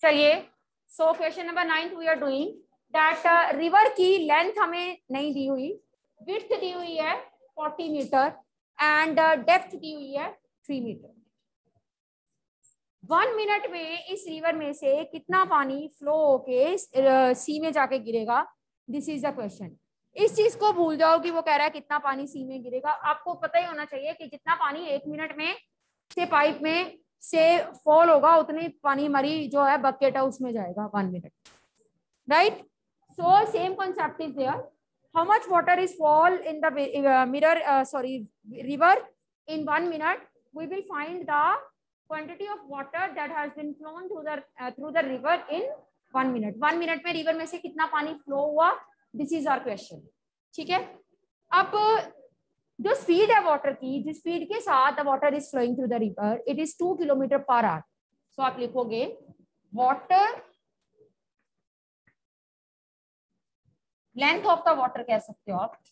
चलिए, so question number 9 we are doing that river की length हमें नहीं दी हुई, विड्थ दी हुई है 40 मीटर एंड डेप्थ दी हुई है 3 मीटर। 1 मिनट में इस रिवर में से कितना पानी फ्लो होके सी में जाके गिरेगा, दिस इज द क्वेश्चन। इस चीज को भूल जाओ कि वो कह रहा है कितना पानी सी में गिरेगा। आपको पता ही होना चाहिए कि जितना पानी 1 मिनट में से पाइप में से फॉल होगा उतनी पानी हमारी जो है बकेट है उसमें जाएगा 1 minute, right? So same concept is there. How much water is fall in the river in 1 minute? We will find the quantity of water that has been flown through the river in 1 minute. 1 minute में river में से कितना पानी flow हुआ, this is our question. ठीक है, अब जो स्पीड है वाटर की, जिस स्पीड के साथ the water is flowing through the river, it is 2 kilometre per hour. So आप लिखोगे water, length of the water कह सकते हो आप,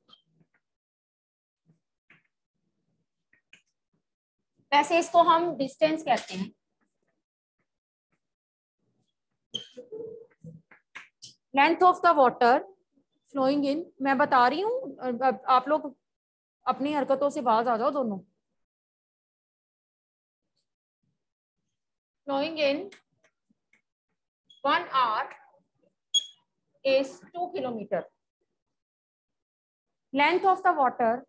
वैसे इसको हम डिस्टेंस कहते हैं। Length of the water flowing in, मैं बता रही हूँ, आप लोग अपनी हरकतों से बाहर आ जाओ दोनों। Flowing in 1 hour is 2 kilometre. Length of the water,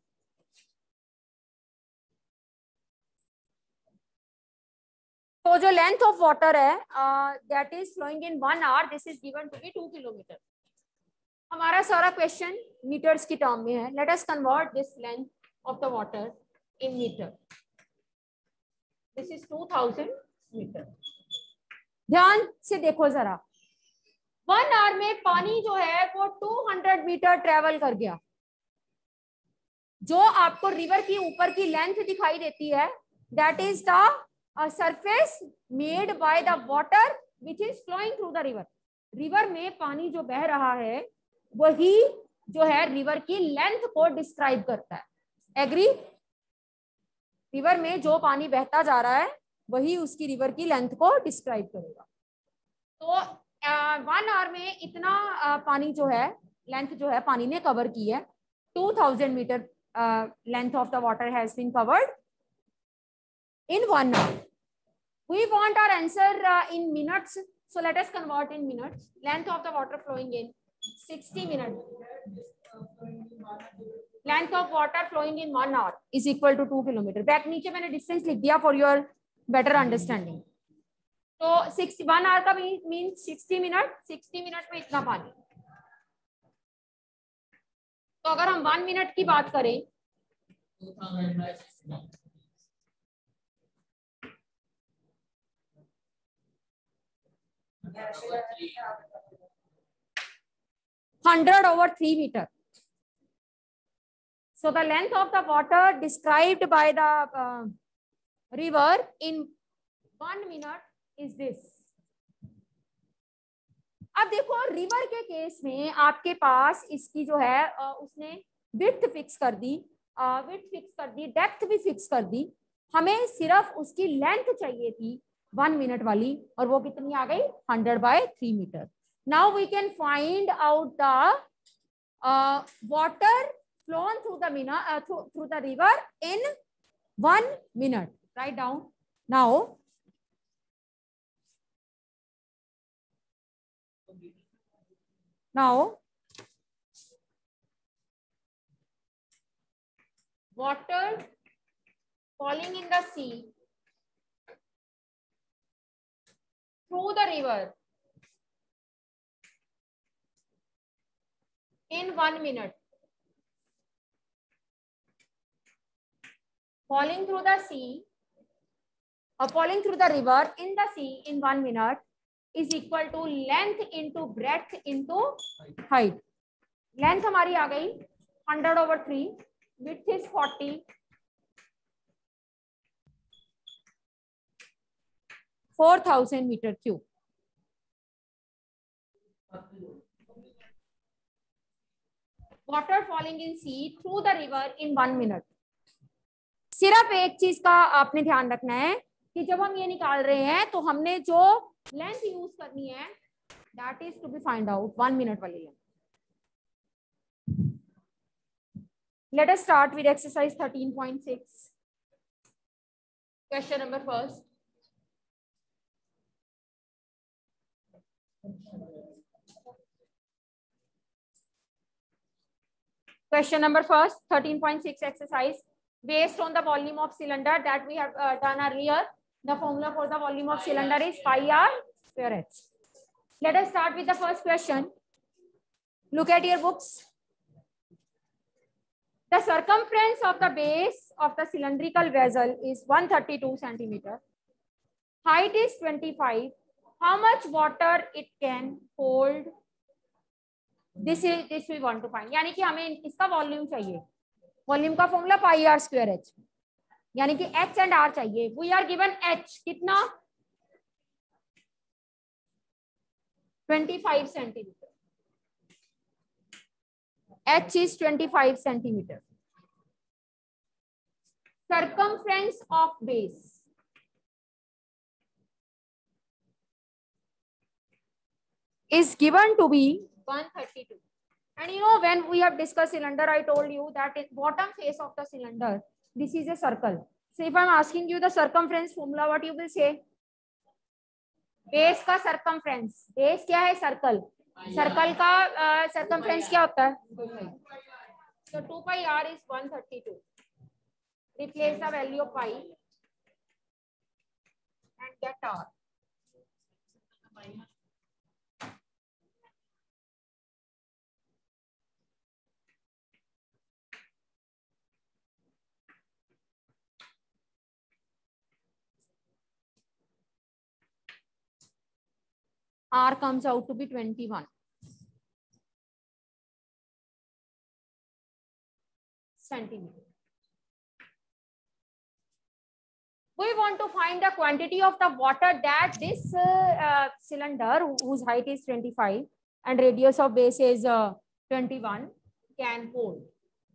तो जो लेंथ ऑफ वाटर है that is flowing in 1 hour, this is given to be 2 kilometre. हमारा सारा क्वेश्चन मीटर्स की टर्म में है। Let us convert this length of the water in metre. This is 2000 metre. ध्यान से देखो जरा, 1 hour में पानी जो है वो 200 मीटर ट्रेवल कर गया। जो आपको रिवर की ऊपर की लेंथ दिखाई देती है that is the surface made by the water which is flowing through the river. River में पानी जो बह रहा है वही जो है रिवर की लेंथ को डिस्क्राइब करता है। एग्री? रिवर में जो पानी बहता जा रहा है वही उसकी रिवर की लेंथ को डिस्क्राइब करेगा। तो 1 hour में इतना पानी जो है, लेंथ जो है पानी ने कवर की है, 2000 metre length of the water has been covered in 1 hour. We want our answer in minutes, so let us convert in minutes. Length of the water flowing in 60 minutes. Length of water flowing in 1 hour is equal to 2 kilometre. Back नीचे मैंने distance लिख दिया for your better understanding. तो 1 hour का mean 60 minute, 60 minute में इतना पानी। तो अगर हम 1 मिनट की बात करें, $100 over 3 meter. So the length of the water described by the river in 1 minute is this. अब देखो रिवर के केस में आपके पास इसकी जो है उसने विड्थ फिक्स कर दी, डेप्थ भी फिक्स कर दी। हमें सिर्फ उसकी लेंथ चाहिए थी 1 मिनट वाली, और वो कितनी आ गई? 100/3 metre. Now we can find out the water flown through the river in 1 minute. Write down now. Now, water falling in the sea through the river in 1 minute. Falling through the sea or falling through the river in the sea in 1 minute is equal to length into breadth into height. Length हमारी आ गई 100 over 3, width is 40, 4000 meter cube. Water falling in sea through the river in 1 minute. सिर्फ एक चीज का आपने ध्यान रखना है कि जब हम ये निकाल रहे हैं तो हमने जो लेंथ यूज करनी है that is to be find out 1 minute वाली length. Let us start with exercise 13.6. Question number first. Question number first, 13.6 exercise. Based on the volume of cylinder that we have done earlier, the formula for the volume of cylinder is pi r square h. Let us start with the first question. Look at your books. The circumference of the base of the cylindrical vessel is 132 centimeter. Height is 25. How much water it can hold? This we want to find. यानी कि हमें इसका volume चाहिए. Volume का formula pi r square h, यानी कि h and r चाहिए. We are given h कितना 25 centimetre. H is 25 centimeter. Circumference of base is given to be 132. And you know, when we have discussed cylinder, I told you that in bottom face of the cylinder, this is a circle. So if I'm asking you the circumference formula, what you will say? Base का circumference. Base क्या है? Circle. Circle का circumference क्या होता है? 2 pi. So 2 pi r is 132. Replace the value of pi and get r. R comes out to be 21 centimeter. We want to find the quantity of the water that this cylinder, whose height is 25 and radius of base is 21, can hold.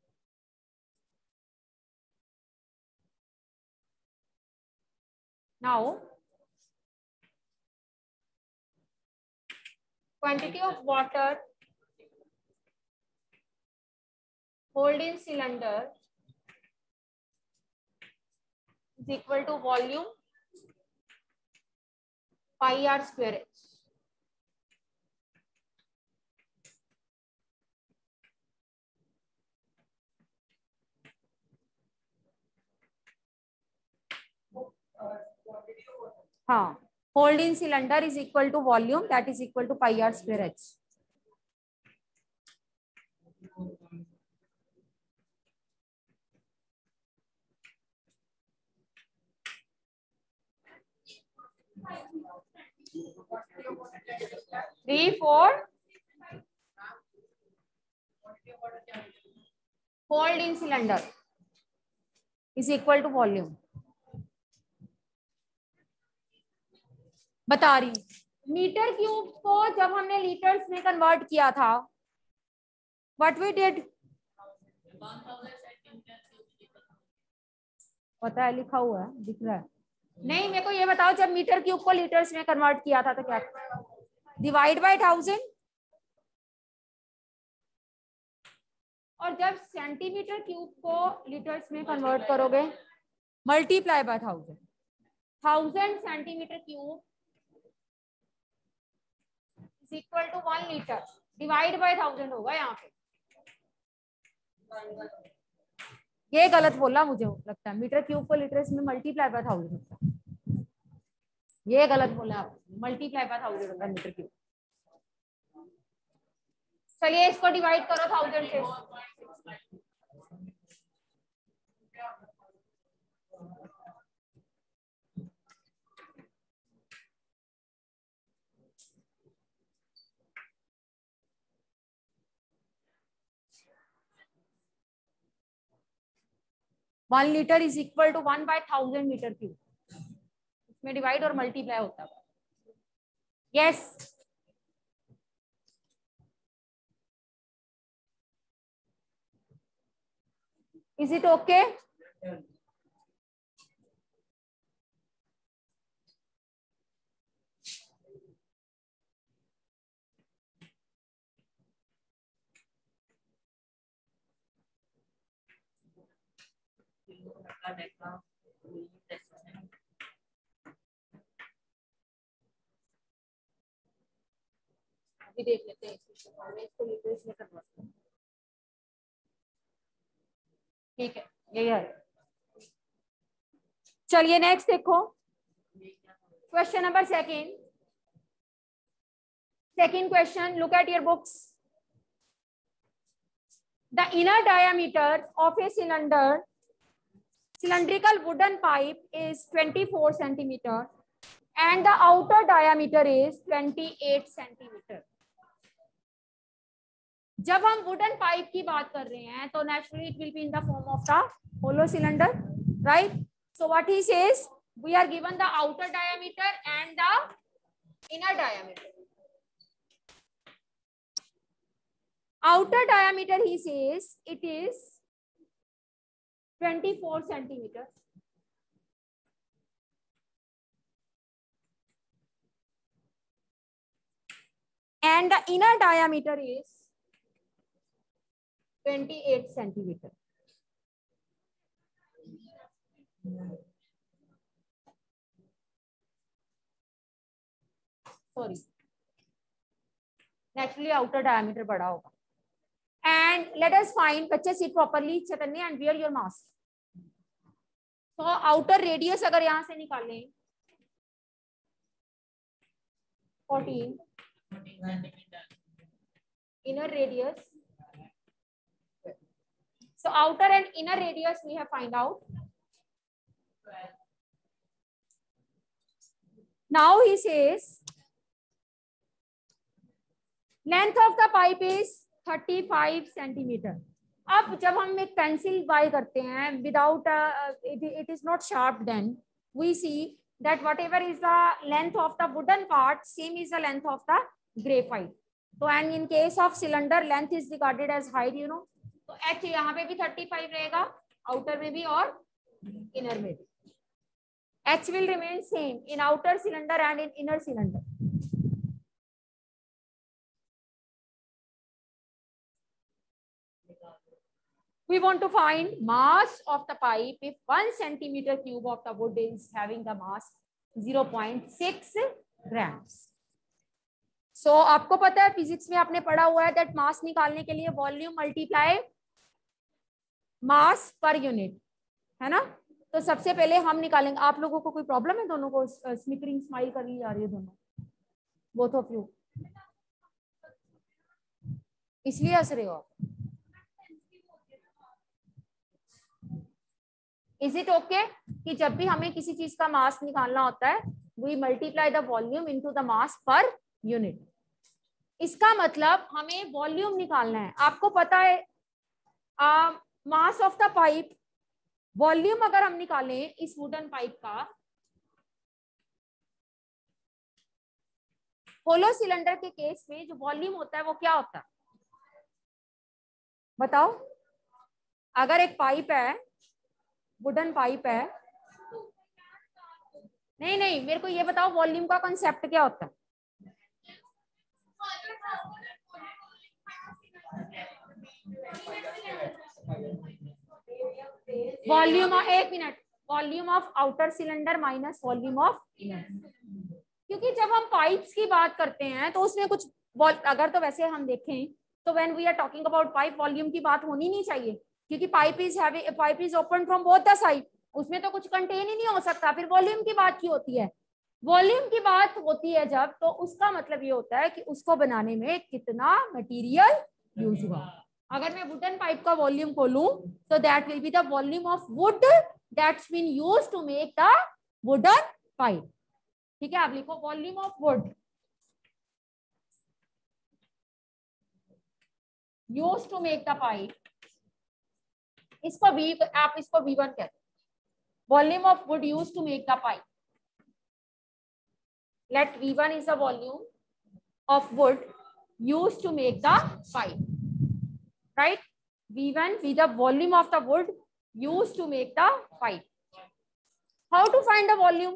Now, quantity of water hold in cylinder is equal to volume pi r square h. हाँ, hold in cylinder is equal to volume, that is equal to pi r square h. Three, four. Hold in cylinder is equal to volume. बता रही metre cube को जब हमने litres में convert किया था, what we did, पता है, लिखा हुआ है, दिख रहा है. नहीं, मेरे को ये बताओ, जब मीटर क्यूब को लीटर्स में कन्वर्ट किया था तो क्या, डिवाइड बाय 1000, और जब सेंटीमीटर क्यूब को लीटर्स में कन्वर्ट करोगे multiply by 1000. 1000 centimetre cube is equal to 1 litre, divide by 1000 होगा यहाँ पे. ये गलत बोला मुझे लगता है, मीटर क्यूब को लीटर्स में मल्टीप्लाई बाय 1000 होता है. ये गलत बोला, मल्टीप्लाई बाय 1000 होता है मीटर क्यूब. चलिए इसको डिवाइड करो 1000 से. One litre is equal to 1/1000 metre cube. इसमें डिवाइड और मल्टीप्लाई होता है. Yes, is it okay? अभी देख लेते हैं इसको लीटर्स में कन्वर्ट। ठीक है, यही है। चलिए नेक्स्ट देखो, question number second question, look at your books. The inner diameter of a cylindrical wooden pipe is 24 centimeter and the outer diameter is 28 centimeter. जब हम वुडन पाइप की बात कर रहे हैं तो naturally it will be in the form of the hollow cylinder, right? So what he says, we are given the outer diameter and the inner diameter. Outer diameter, he says, it is 24 centimeter. And the inner diameter is 28 centimeter. Sorry. Naturally, outer diameter बड़ा होगा. And let us find, बच्चे sit properly, Chaitanya, and wear your mask. So outer radius अगर यहाँ से निकालें 14, inner radius. So outer and inner radius we have find out. Now he says length of the pipe is 35 centimeter. अब जब हम एक pencil by करते हैं without it is not sharp, then we see that whatever is the length of the wooden part, same is the length of the graphite. So and in case of cylinder, length is regarded as height, you know. तो h यहाँ पे भी 35 रहेगा, outer में भी और inner में भी. H will remain same in outer cylinder and in inner cylinder. We want to find mass of the pipe if 1 centimeter cube of the wood is having the mass 0.6 grams. So आपको पता है physics में आपने पढ़ा हुआ है that मास निकालने के लिए वॉल्यूम मल्टीप्लाई मास पर यूनिट, है ना. तो सबसे पहले हम निकालेंगे. आप लोगों को कोई प्रॉब्लम है? दोनों को स्मिकरिंग स्माइल कर ली जा रही है दोनों, बोथ ऑफ यू, इसलिए हंस रहे हो आप. इज इट ओके कि जब भी हमें किसी चीज का मास निकालना होता है we multiply the volume into the mass per unit. इसका मतलब हमें वॉल्यूम निकालना है. आपको पता है mass of the pipe, volume अगर हम निकालें इस वुडन पाइप का, होलो सिलेंडर के केस में जो वॉल्यूम होता है वो क्या होता है बताओ. अगर एक पाइप है, वुडन पाइप है, नहीं मेरे को ये बताओ वॉल्यूम का कॉन्सेप्ट क्या होता है. वॉल्यूम, एक minute, volume of outer cylinder minus volume of inner. क्योंकि जब हम पाइप्स की बात करते हैं तो उसमें कुछ अगर तो वैसे हम देखें तो when we are talking about pipe, volume की बात होनी नहीं चाहिए क्योंकि pipe is open from both the side, उसमें तो कुछ कंटेन ही नहीं हो सकता. फिर वॉल्यूम की बात क्यों होती है? वॉल्यूम की बात होती है जब, तो उसका मतलब ये होता है कि उसको बनाने में कितना मटेरियल यूज हुआ. अगर मैं वुडन पाइप का वॉल्यूम खोलूं तो that will be the volume of wood that's been used to make the wooden pipe. ठीक है, आप लिखो volume of wood used to make the pipe. इसको आप इसको V1 कहते हैं. Volume of wood used to make the pipe. Let V1 is the volume of wood used to make the pipe, right? V1 be the volume of the wood used to make the pipe. How to find the volume?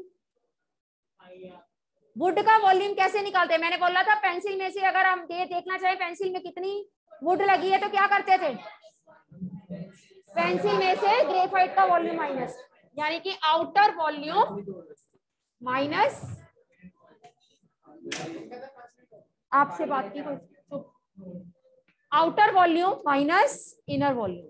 Wood का volume कैसे निकालते हैं? मैंने बोला था pencil में से अगर हम देखना चाहे पेंसिल में कितनी वुड लगी है तो क्या करते थे? पेंसिल में से ग्रेफाइट का वॉल्यूम माइनस, यानी कि आउटर वॉल्यूम माइनस, आपसे बात की कोई, outer volume minus inner volume.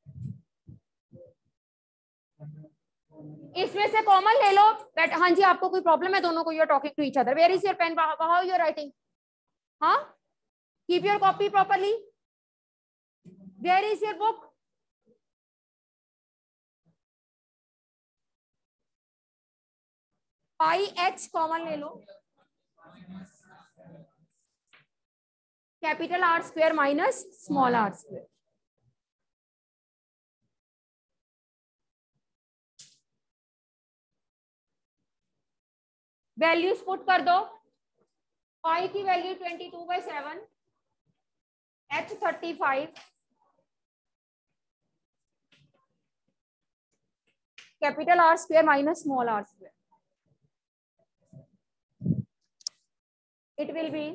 इसमें से कॉमन ले लो बट हाँ जी, आपको कोई प्रॉब्लम है दोनों को, you are talking to each other, where is your pen, how you are writing, हाँ, keep your copy properly, where is your book, pi H common ले लो, capital R square minus small R square, values put कर दो, pi की value 22/7, H 35, capital R square minus small R square, it will be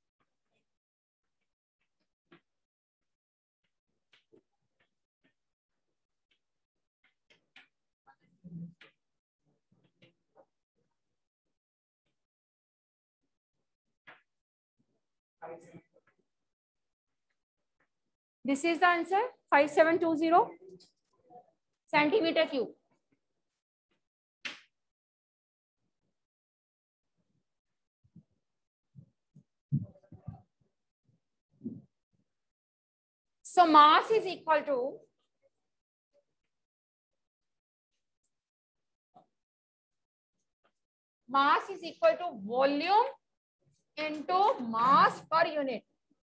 this is the answer 5720 centimeter cube. So mass is equal to volume into mass per unit.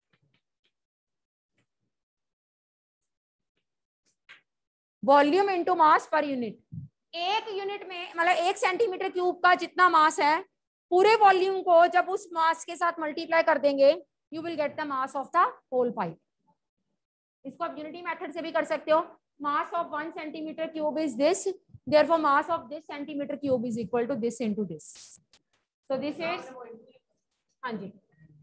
Volume into mass per unit, एक unit में मतलब 1 centimetre cube का जितना मास है, पूरे volume को जब उस मास के साथ मल्टीप्लाई कर देंगे, you will get the mass of the whole pipe. इसको आप यूनिटी मेथड से भी कर सकते हो, mass of 1 centimetre cube is this, therefore mass of this centimeter cube is equal to this into this, so this is हाँ जी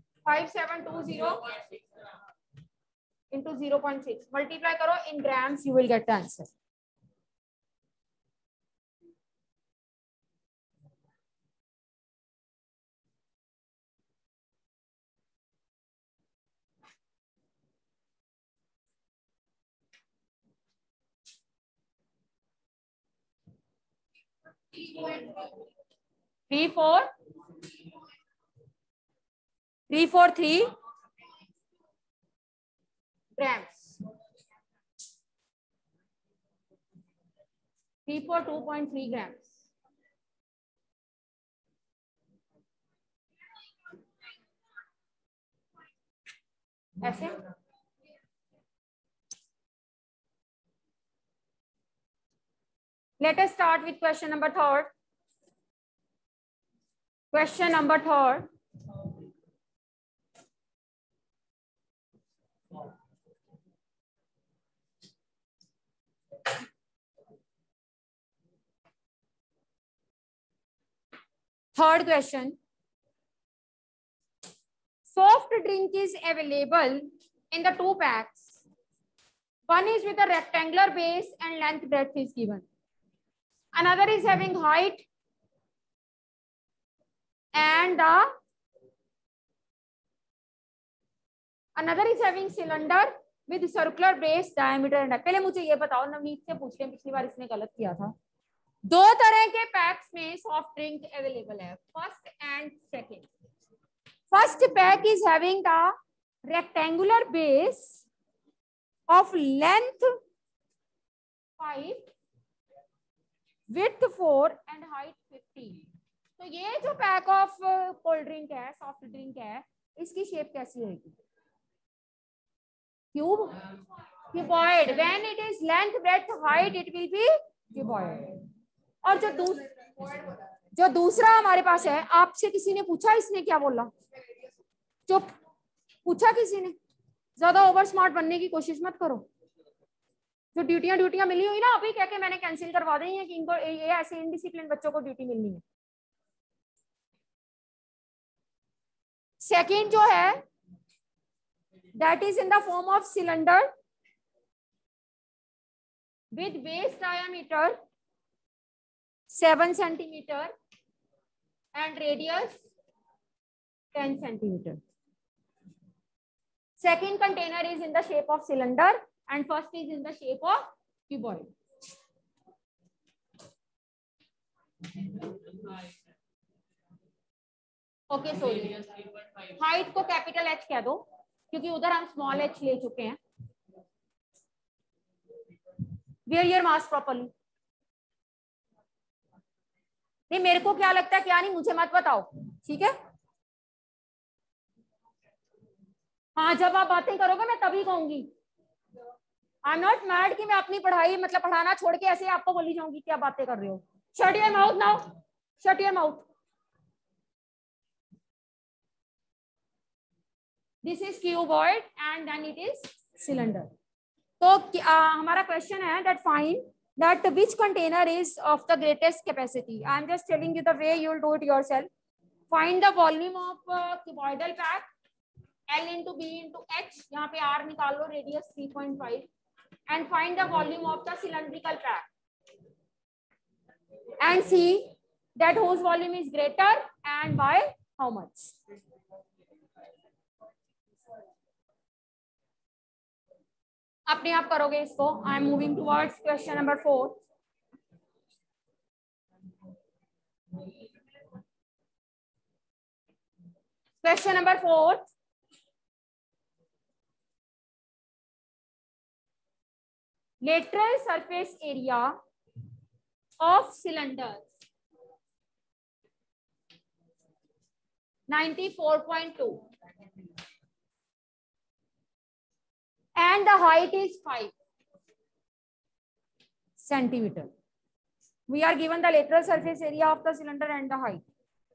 5720 into 0.6, multiply करो in grams, you will get the answer. Three four three grams. 2.3 grams. ऐसे let us start with question number 3. Question number 3. Third question. Soft drink is available in the 2 packs. One is with a rectangular base and length breadth is given. Another is having height and another is having cylinder with circular base, diameter and पहले मुझे ये बताओ, नवनीत से पूछ लें, पिछली बार इसने गलत किया था। 2 तरह के पैक्स में सॉफ्ट ड्रिंक अवेलेबल है, first and second. First pack is having the rectangular base of length 5, width 4 and height 15. तो ये जो पैक ऑफ कोल्ड ड्रिंक है, सॉफ्ट ड्रिंक है, इसकी शेप कैसी रहेगी? Cube, cuboid. When it is length breadth height it will be cuboid. और जो दूसरा हमारे पास है, आपसे किसी ने पूछा इसने क्या बोला? चुप, पूछा किसी ने? ज्यादा ओवर स्मार्ट बनने की कोशिश मत करो। जो ड्यूटियां मिली हुई ना, अभी कह के मैंने कैंसिल करवा दी है कि इनको ये ऐसे इनडिसिप्लिन बच्चों को ड्यूटी मिलनी है। सेकंड जो है that is in the form of cylinder with base diameter 7 centimeter and radius 10 centimeter. Second container is in the shape of cylinder and first is in the shape of cuboid. Okay sorry, height को capital H कह दो क्योंकि उधर हम small H ले चुके हैं. Wear your mask properly. नहीं, मेरे को क्या लगता है क्या नहीं, मुझे मत बताओ, ठीक है. हाँ, जब आप बातें करोगे मैं तभी कहूंगी. आई एम नॉट मैड कि मैं अपनी पढ़ाई मतलब पढ़ाना छोड़ के ऐसे आपको बोली जाऊंगी क्या बातें कर रहे हो. Shut your mouth now, shut your mouth. This is cuboid and then it is cylinder. तो हमारा क्वेश्चन है that find that which container is of the greatest capacity. I am just telling you the way you will do it yourself. Find the volume of cuboidal pack, L into B into H. यहाँ पे R निकाल लो, radius 3.5, and find the volume of the cylindrical pack and see that whose volume is greater and by how much. अपने आप करोगे इसको. I am moving towards question number 4. Question number 4. lateral surface area of cylinders 94.2 and the height is 5 centimeter. We are given the lateral surface area of the cylinder and the height.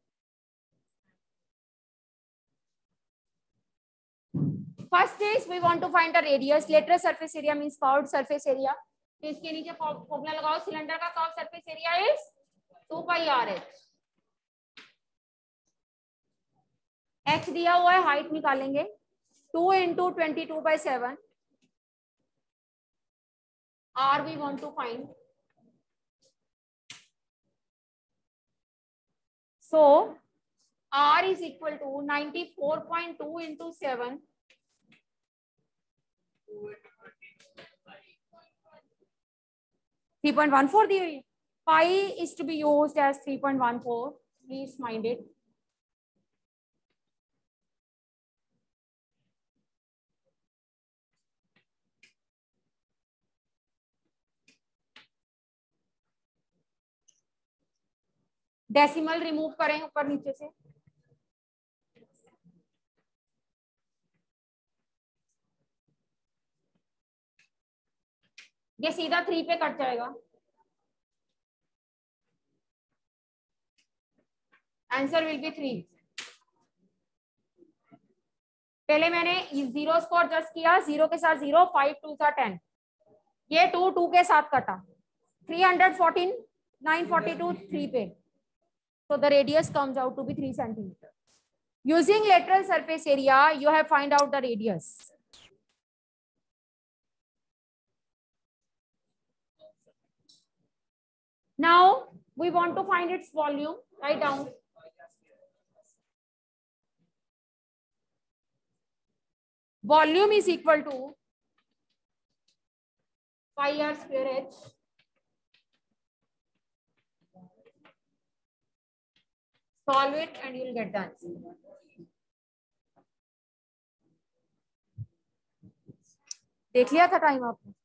First is we want to find the radius. Lateral surface area means curved surface area. तो इसके नीचे formula लगाओ. Cylinder का curve surface area is 2 pi RH. H दिया हुआ है, height निकालेंगे 2 into 22/7. R we want to find. So R is equal to 94.2 into 7. 3.14 दी हुई. Pi is to be used as 3.14. Please mind it. Decimal remove करें ऊपर नीचे से. ये सीधा 3 पे कट जाएगा. Answer will be 3. पहले मैंने जीरोस को एडजस्ट किया. 0 के साथ 0, 5 2 सा 10. ये 2 2 के साथ कटा. 314 942 3 पे. So the radius comes out to be 3 centimeter. Using lateral surface area, you have find out the radius. Now we want to find its volume. Write down. Volume is equal to pi r square h. Solve it and you will get the answer. देख लिया था time आपने.